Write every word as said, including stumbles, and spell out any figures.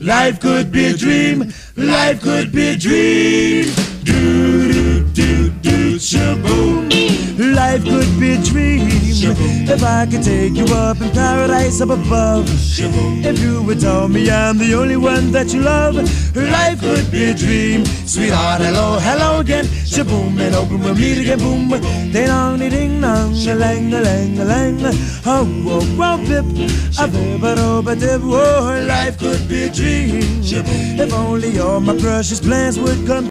Life could be a dream. Life could be a dream. Do do do do shaboom. Life could be a dream. Shaboom. If I could take you up in paradise up above. Shaboom. If you would tell me I'm the only one that you love. Life could be a dream. Sweetheart, hello, hello again. Shaboom, and open we'll meet again. Boom, ding dong, ding dong, a lang, a lang, a lang. Oh, oh, oh, pip, a bip, a do, a dip. Oh, life could be a dream. If only all my precious plans would come